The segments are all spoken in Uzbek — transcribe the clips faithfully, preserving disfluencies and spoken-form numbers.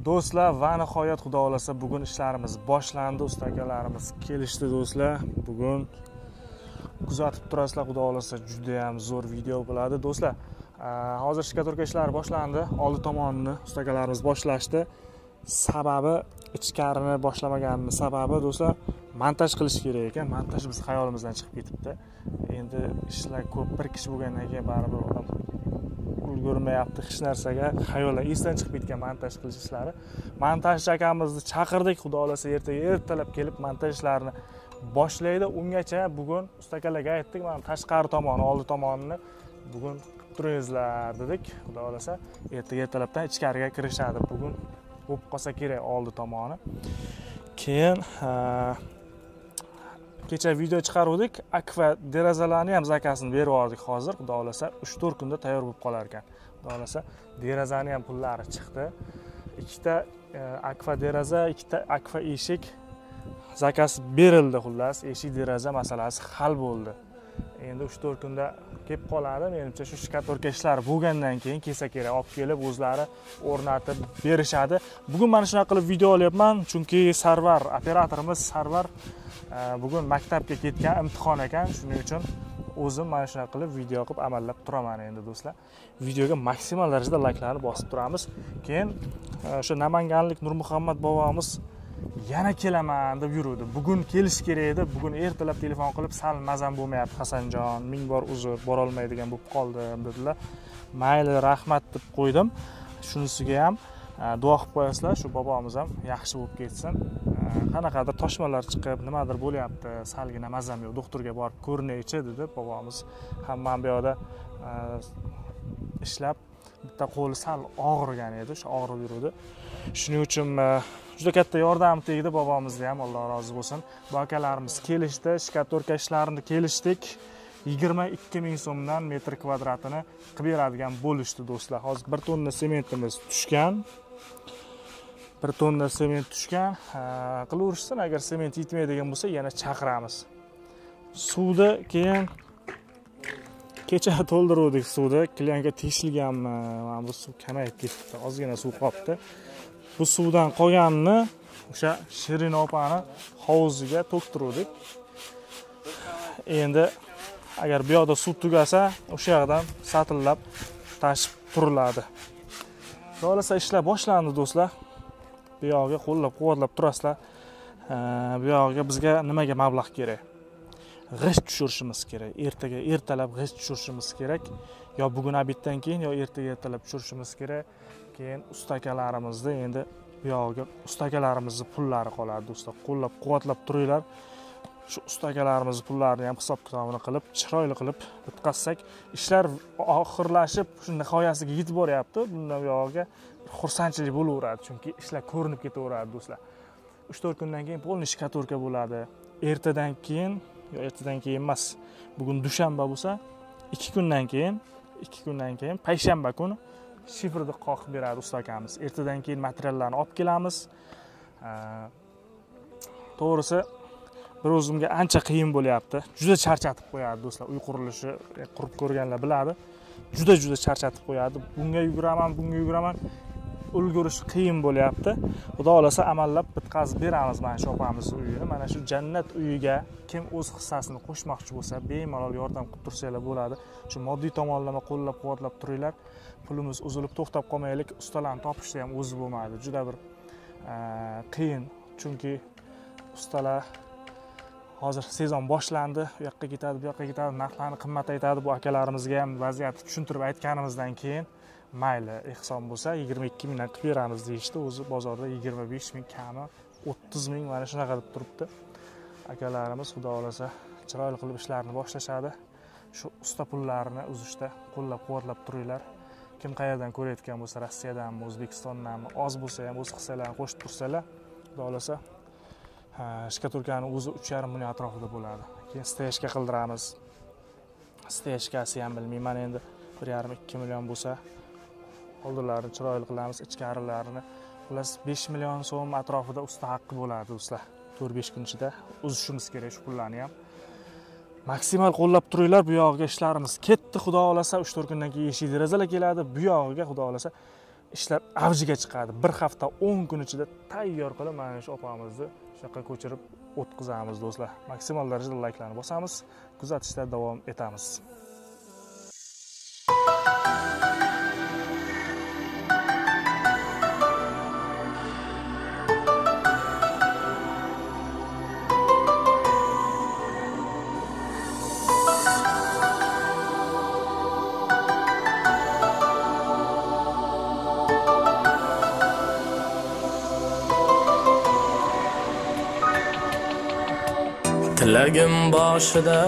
Do'stlar, va nihoyat xudo xolasa bugun ishlarimiz boshlandi. Usta akalarimiz kelishdi do'stlar. Bugun kuzatib turasizlar, xudo xolasa juda ham zo'r video bo'ladi. Do'stlar, hozir shikatorka ishlari boshlandi. Oldi tomonini usta akalarimiz boshlashdi. Sababi ichkarini boshlamaganini sababi do'stlar, montaj qilish kerak ekan. Montaj biz xayolimizdan chiqib ketibdi. Endi ishlar ko'p, bir kishi bo'lgandan keyin baribir odam ulgurmayapti hech narsaga. Xayollar esdan chiqib ketgan montaj qilish ishlari. Montajchi akamizni chaqirdik, xudo xolasa ertaga ertalab kelib montaj ishlarini boshlaydi. Ungacha bugun usta akalarga aytdik, mana tashqari tomoni, oldi tomonini bugun qilib turingizlar dedik. Xudo xolasa ertaga ertalabdan ichkariga kirishadi. Bugun bo'lib qolsa kerak oldi tomoni. Keyin kecha video chiqaruvdik. Akva derazalarni ham zakasini berib yubordik hozir. Xudo xolasa uch to'rt kunda tayyor bo'lib qolar ekan. Xudo xolasa derazani ham pullari chiqdi. Ikkita akva deraza, ikkita akva eshik zakasi berildi xullas. Eshik deraza masalasi hal bo'ldi. Endi uch to'rt kunda kelib qoladi. Menimcha shu shikatorka ishlari bo'lgandan keyin kelsa kerak, olib kelib o'zlari o'rnatib berishadi. Bugun mana shunaqa qilib video olyapman, chunki Sarvar operatorimiz Sarvar bugun maktabga ketgan, imtihon ekan. Shuning uchun o'zim mana shunaqa qilib video qilib amallab turaman endi do'stlar. Videoga maksimal darajada layklarni bosib turamiz. Keyin o'sha namanganlik Nurmuhammad bobomiz yana kelaman deb yuruvdi. Bugun kelish kerak edi. Bugun ertalab telefon qilib, "Sal mazam bo'lmayapti Hasanjon, ming bor uzr, bora olmaydigan bo'lib qoldim" dedilar. Mayli, rahmat deb qo'ydim. Shunisiga ham duo qilib qo'yasizlar, shu bobomiz ham yaxshi bo'lib ketsin. Qanaqadir toshmalar chiqib, nimadir bo'lyapti, salgina mazam yo'q, doktorga borib ko'rinaychi dedi bobomiz. Hamma bu yoqda ishlab bitta qo'li sal og'rigan edi, shu og'rib yurdi. Shuning uchun juda katta yordam tegdi bobomizni ham, Alloh rozi bo'lsin. Bu akalarimiz kelishdi, shikatorka ishlarini kelishdik. yigirma ikki ming so'mdan metr kvadratini qilib beradigan bo'lishdi do'stlar. Hozir bir tonna sementimiz tushgan. bir tonna sement tushgan. Qilaverishsin, agar sement yetmaydigan bo'lsa yana chaqiramiz. Suvni keyin kecha to'ldirdik suvni. Klientga tekshilganmi? Mana bu suv kamayib ketdi. Ozgina suv qolibdi. Bu suvdan qolganini o'sha Shirin opani hovuziga to'ktirdik. Endi agar bu yoqda suv tugasa, o'sha yoqdan satillab tashib turiladi. Xolasa ishlar boshlandi do'stlar. Bu yoqqa qo'llab-quvvatlab turasizlar. Bu yoqqa bizga nimaga mablag' kerak? G'isht tushirishimiz kerak. Ertaga ertalab g'isht tushirishimiz kerak. Yo bugun abitdan keyin, yo ertaga ertalab tushirishimiz kerak. Keyin ustakalarimizni endi bu yoqqa ustakalarimizni pullari qoladi do'stlar. Qo'llab-quvvatlab turinglar. Shu ustakalarimiz pullarini ham hisob-kitobini qilib, chiroyli qilib bitkazsak, ishlar oxirlashib, shu nihoyasiga yetib boryapti. Bundan bu yoqqa xursandchilik bo'laveradi, chunki ishlar ko'rinib ketaveradi do'stlar. uch to'rt kundan keyin polni shikatorka bo'ladi. Ertadan keyin, yo ertadan keyin emas. Bugun dushanba bo'lsa, ikki kundan keyin, ikki kundan keyin payshanba kuni shifrni qoqib beradi usta akamiz. Ertadan keyin materiallarni olib kelamiz. To'g'risi bir o'zimga ancha qiyin bo'lyapti. Juda charchatib qo'yadi do'stlar. Uy qurilishi qurib ko'rganlar biladi. Juda juda charchatib qo'yadi. Bunga yuguraman, bunga yuguraman. Ulgurish qiyin bo'lyapti. Xudo xolasa amallab bitkazib beramiz mana shu opamiz uyini. Mana shu jannat uyiga kim o'z hissasini qo'shmoqchi bo'lsa, bemalol yordam qilib tursanglar bo'ladi. Shu moddiy tomonlama qo'llab-quvvatlab turinglar. Pulimiz uzilib to'xtab qolmaylik. Ustalarni topishda ham o'zi bo'lmaydi. Juda bir qiyin, chunki ustalar hozir sezon boshlandi, u yoqqa ketadi, bu yoqqa ketadi, narxlarni qimmataytadi. Bu akalarimizga ham vaziyatni tushuntirib aytganimizdan keyin mayli, ehson bo'lsa yigirma ikki mingdan qilib beramiz deyishdi. O'zi bozorda yigirma besh ming, kami o'ttiz ming mana shunaqa deb turibdi. Akalarimiz xudo xolasa chiroyli qilib ishlarni boshlashadi. Shu usta pullarini uzishda qo'llab-quvvatlab turinglar. Kim qayerdan ko'rayotgan bo'lsa, Rossiyadanmi, O'zbekistondanmi, oz bo'lsa ham o'z hissalarini qo'shib tursalar, xudo xolasa shikatorkani o'zi uch yarim million atrofida bo'ladi. Keyin steyashka qildiramiz. Steyashkasi ham bilmayman, endi bir yarim ikki million bo'lsa, oldinlarini chiroyli qilamiz, ichkarilarini. Xullas besh million so'm atrofida usta haqqi bo'ladi do'stlar. to'rt besh kun ichida uzishimiz kerak shu pullarni ham. Maksimal qo'llab turinglar. Bu yog'iga ishlarimiz ketdi, xudo xolasa. uch to'rt kundan keyin eshik derazalar keladi. Bu yog'iga xudo xolasa ishlar avjiga chiqadi. Bir hafta o'n kun ichida tayyor qilib mana shu opamizni shunaqa ko'chirib o'tkazamiz do'stlar. Maksimal darajada layklarni bosamiz, kuzatishda davom etamiz. Tilagim boshida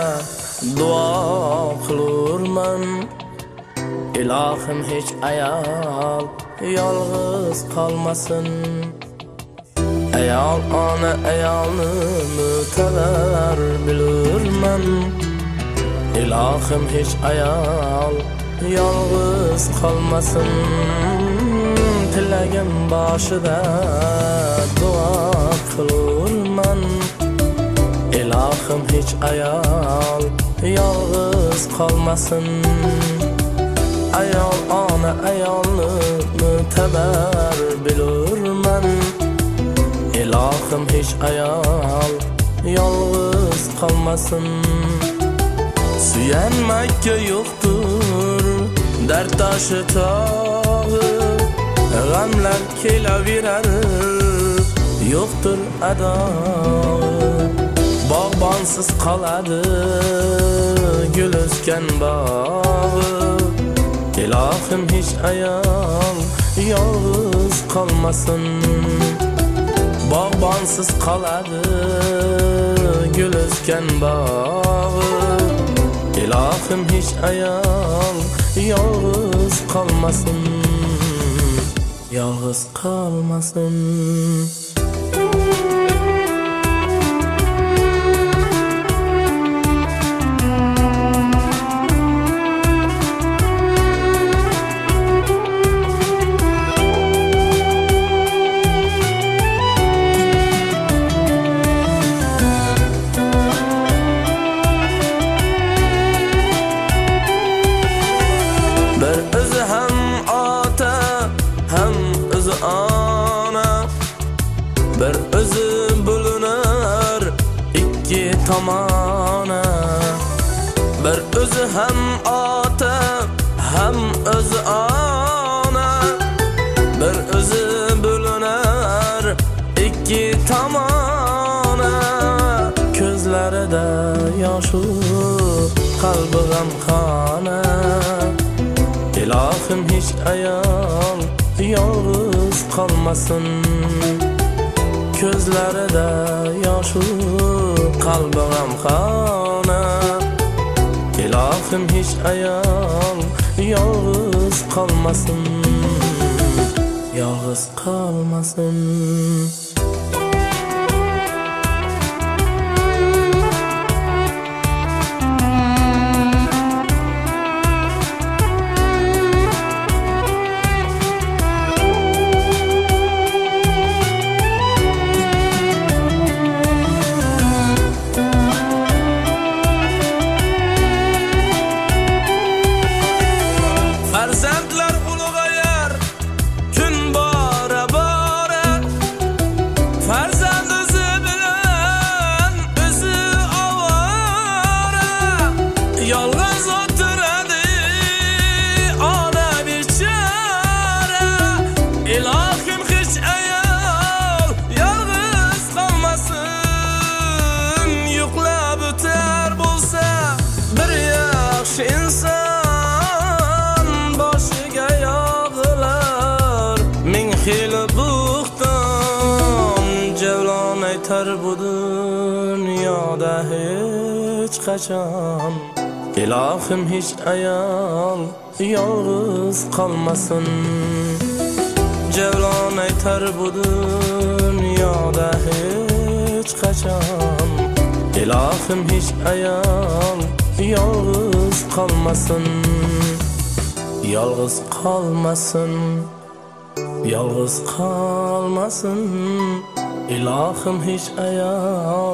duo qilurman, ilohim hech ayol yolg'iz qolmasin. Ayol ona ayolni mutalar bilurman, ilohim hech ayol yolg'iz qolmasin. Tilagim boshida duo qilurman, ilohim hech ayol yolg'iz qolmasin. Ayol ona ayolni mutabar bilurman, ilohim hech ayol yolg'iz qolmasin. Suyanmakka yo'qdir dard toshi tog'i, g'amlar kelaverar yo'qdir adog'i. Bog'bonsiz qoladi gul o'sgan bog'i, ilohim hech ayol yolg'iz qolmasin. Bog'bonsiz qoladi gul o'sgan bog'i, ilohim hech ayol yolg'iz qolmasin. Yolg'iz qolmasin. Bir o'zi bo'linar ikki tomona, bir o'zi ham ota ham o'zi ona, bir o'zi bo'linar ikki tomona. Ko'zlarida yosh, qalbi g'amxona, ilohim hech ayol yolg'iz qolmasin. Ko'zlarida yosh, qalbi g'amxona, ilohim hech ayol yolg'iz qolmasin. Yolg'iz qolmasin. Farzandlar ulug'ayar kun bora bora, farzand o'zi bilan o'zi ovora. Yolg'iz o'tiradi ona bechora, ilohim hech ayol yolg'iz qolmasin. Yo'qlab o'tar bo'lsa bir yaxshi inson, xili buxton javlon aytar bu dunyoda hech qachon. Ilohim hech ayol yolg'iz qolmasin. Javlon aytar bu dunyoda hech qachon. Ilohim hech ayol yolg'iz qolmasin. Yolg'iz qolmasin. Yolg'iz qolmasin. Ilohim hech ayol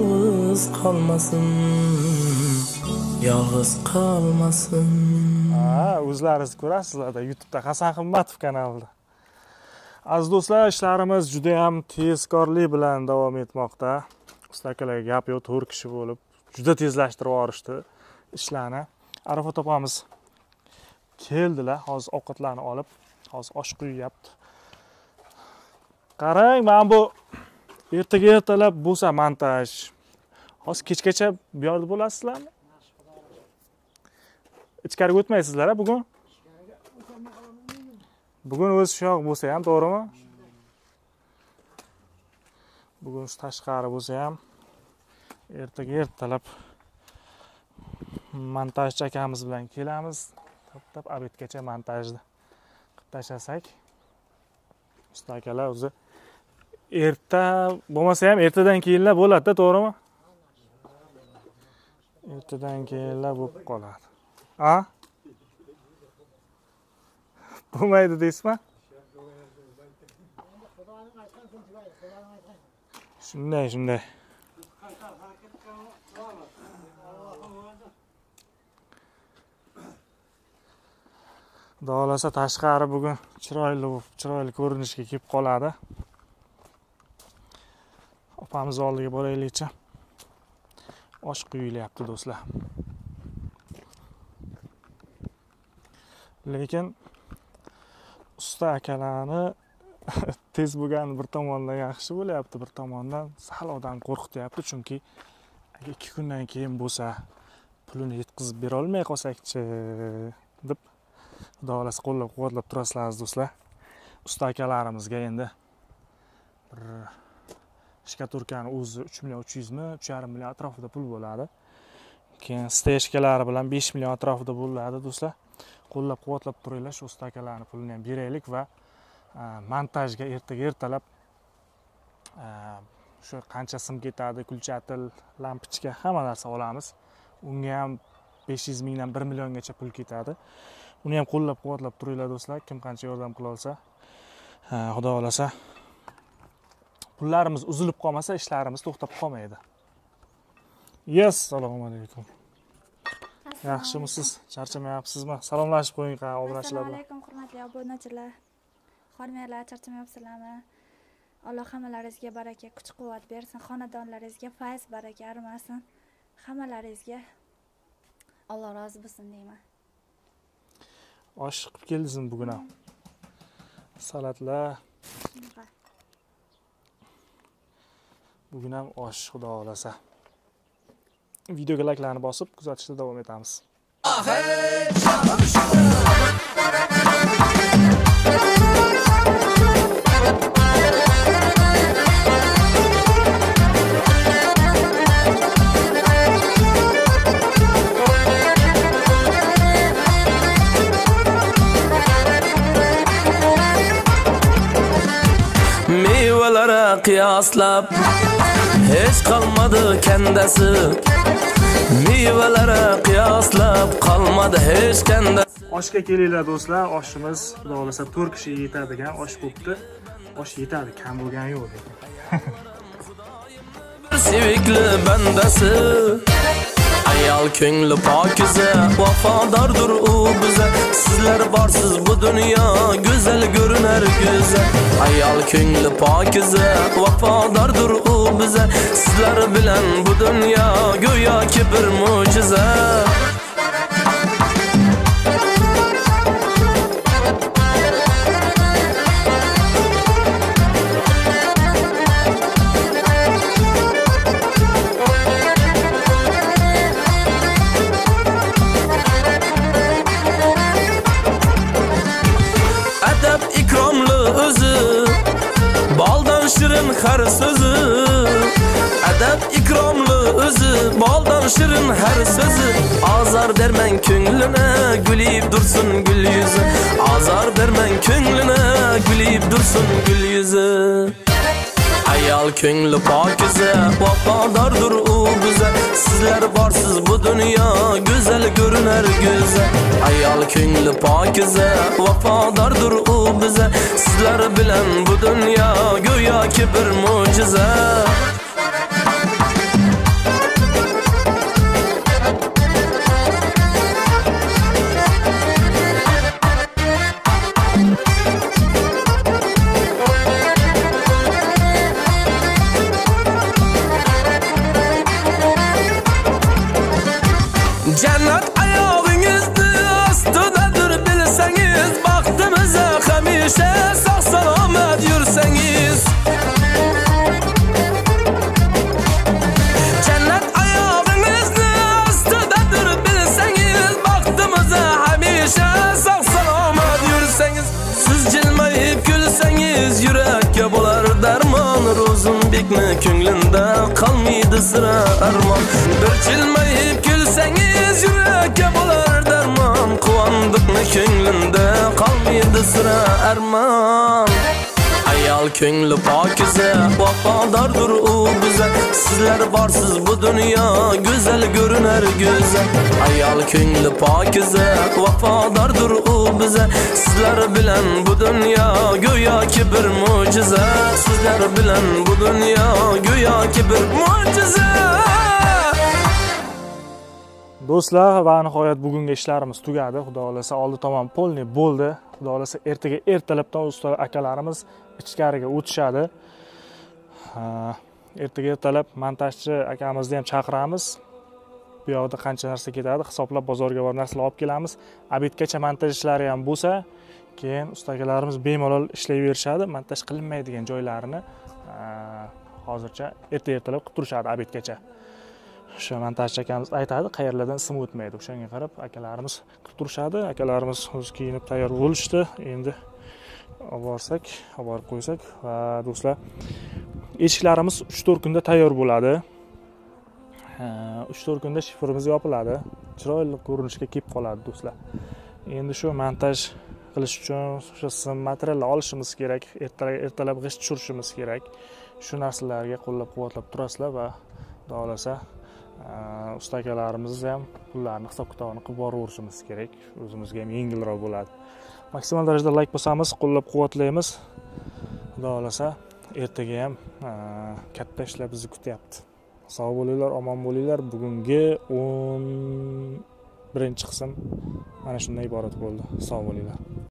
yolg'iz qolmasin. Yolg'iz qolmasin. Ha, o'zlaringiz ko'rasizlar-da YouTube'da Hasan Himmatov kanalida. Aziz do'stlar, ishlarimiz juda ham tezkorlik bilan davom etmoqda. Ustakalar gap yo'q, to'rt kishi bo'lib juda tezlashtirib yuborishdi ishlarni. Arafat opamiz keldilar, hozir ovqatlarni olib, hozir osh quyapti. Qarang, men bu ertaga ertalab bo'lsa montaj. Hozir kechgacha bu yerda bo'lasizlarmi? Ichkariga o'tmaysizlar bugun? Bugun o'zi shu yoq bo'lsa ham, to'g'rimi? Bugun tashqari bo'lsa ham ertaga ertalab montajchi akamiz bilan kelamiz. Tap-tap obedgacha montajni qilib tashlasak. Usta akalar o'zi erta bo'lmasa ham ertadan keyinlar bo'ladi-da, to'g'rimi? Ertadan keyinlar bo'lib qoladi. Ha? Bo'lmaydi deysizmi? Shunday, shunday. Xudo tashqari bugun chiroyli, chiroyli ko'rinishga kelib qoladi. Opamiz oldiga boraylikchi. Osh quyilyapti do'stlar. Lekin usta akalarni tez bo'lgan bir tomondan yaxshi bo'lyapti, bir tomondan sal odam qo'rqityapti, chunki agar ikki kundan keyin bo'lsa, pulini yetkazib bera olmay qolsak-chi deb Xudo xolasa qo'llab-quvvatlab turasizlar do'stlar. Usta akalarimizga endi bir shkaturkani o'zi uch million uch yuz ming, uch yarim million atrofida pul bo'ladi. Keyin steshkalari bilan besh million atrofida bo'ladi do'stlar. Qo'llab-quvvatlab turinglar, shu usta akalarning pulini ham beraylik va montajga ertaga ertalab shu qancha sim ketadi, kulchatil, lampochka hamma narsa olamiz. Unga ham besh yuz mingdan bir milliongacha pul ketadi. Uni ham qo'llab-quvvatlab turinglar do'stlar. Kim qancha yordam qila olsa, Xudo xolasa pullarimiz uzilib qolmasa, ishlarimiz to'xtab qolmaydi. Yes, assalomu alaykum. Yaxshimisiz? Charchamayapsizmi? Salomlashib qo'ying qani obunachilar bilan. Assalomu alaykum, hurmatli obunachilar. Xormiylar, charchamayapsizlarmi? Alloh hammalaringizga baraka, kuch-quvvat bersin. Xonadonlaringizga fayz, baraka armasin. Hammalaringizga Alloh rozi bo'lsin deyman. Osh qilib keldingizmi bugun ham? Salatlar. Bugun ham osh, Xudo xolasa. Videoga like'larni bosib, kuzatishda davom etamiz. Meyvelere kıyaslap hiç kalmadı kendisi. Meyvelere kıyaslap kalmadı hiç kendisi. Oshga kelinglar do'stlar, oshimiz Xudo xolasa to'rt kishiga yetadigan osh bo'libdi. Osh yetadi, kam bo'lgani yo'q lekin. Sevikli bandasi, ayol ko'ngli pokiza, vafodardir u bize. Sizlar borsiz bu dunyo go'zal ko'rinar go'zal. Ayol ko'ngli pokiza, vafodardir u bize. Sizlar bilan bu dunyo go'yoki bir mo'jiza. Shirin har so'zi, adab ikromli o'zi, boldan shirin har so'zi. Azar bermang ko'nglini, gulib dursun gul yuzi. Azar bermang ko'nglini, gulib dursun gul yuzi. Ayol ko'ngli pokiza, vafodordir u bize. Sizlar borsiz bu dunyo go'zal ko'rinar go'zal. Ayol ko'ngli pokiza, vafodordir u bize. Sizlar bilan bu dunyo go'yoki bir mo'jiza. yursangiz, baxtimizga hamisha sog' salomat yursangiz. Jannat oyog'ingizni ostidadir bilsangiz, baxtimizga hamisha sog' salomat yursangiz. Siz jilmayib kulsangiz, yurakka bo'lar darmon. Ro'zimbekni ko'nglinda qolmaydi sira armon. Bir jilmayib kulsangiz, yurakka bo'lar darmon. Quvondiqni ko'nglinda qolmaydi sira armon. Ayol ko'ngli pokiza, vafodordir u biza. Sizlar borsiz bu dunyo go'zal ko'rinar go'zal. Ayol ko'ngli pokiza, vafodordir u biza. Sizlar bilan bu dunyo go'yoki bir mo'jiza. Sizlar bilan bu dunyo go'yoki bir mo'jiza. Do'stlar, va nihoyat bugungi ishlarimiz tugadi. Xudo xolasa oldi tomon polni bo'ldi. Xudo xolasa ertaga ertalabdan usta akalarimiz ichkariga o'tishadi. Ertaga ertalab montajchi akamizni ham chaqiramiz. Bu yoqda qancha narsa ketadi, hisoblab bozorga borib narsalar olib kelamiz. Obedgacha montaj ishlari ham bo'lsa, keyin usta akalarimiz bemalol ishlayverishadi. Montaj qilinmaydigan joylarini hozircha erta ertalab qilib turishadi obedgacha. O'sha montajchi akamiz aytadi, qayerlardan sim o'tmaydi. O'shanga qarab akalarimiz qilib turishadi. Akalarimiz o'zi kiyinib tayyor bo'lishdi. Endi olib borsak, olib borib qo'ysak va do'stlar, eshiklarimiz uch to'rt kunda tayyor bo'ladi. uch to'rt kunda shifrimiz yopiladi. Chiroyli ko'rinishga kelib qoladi do'stlar. Endi shu montaj qilish uchun o'sha sim materiallar olishimiz kerak, ertalab g'isht tushirishimiz kerak. Shu narsalarga qo'llab-quvvatlab turasizlar va xudo xolasa usta akalarimiz ham pullarni hisob-kitobini qilib boraverishimiz kerak. O'zimizga ham yengilroq bo'ladi. Maksimal darajada like bosamiz, qo'llab-quvvatlaymiz. Xudo xolasa ertaga ham katta ishlar bizni kutyapti. Sog' bo'linglar, omon bo'linglar. Bugungi o'n birinchi qism mana shundan iborat bo'ldi. Sog' bo'linglar.